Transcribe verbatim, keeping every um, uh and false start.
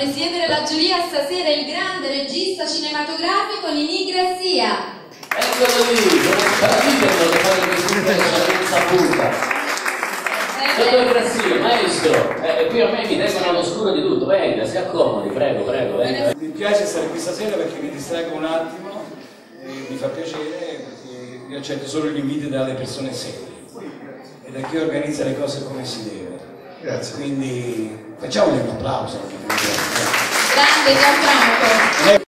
presiedere la giuria stasera il grande regista cinematografico Ninì Grazia. Eccolo lì, ditelo che fare questo non saputa. Dottor Grazia, maestro, eh, qui a me mi tengono all'oscuro di tutto, venga, si accomodi, prego, prego, venga. Mi piace stare qui stasera perché mi distraggo un attimo, e mi fa piacere perché io accetto solo gli inviti dalle persone serie e da chi organizza le cose come si deve. Grazie. Quindi facciamogli un applauso. Grande Gianfranco.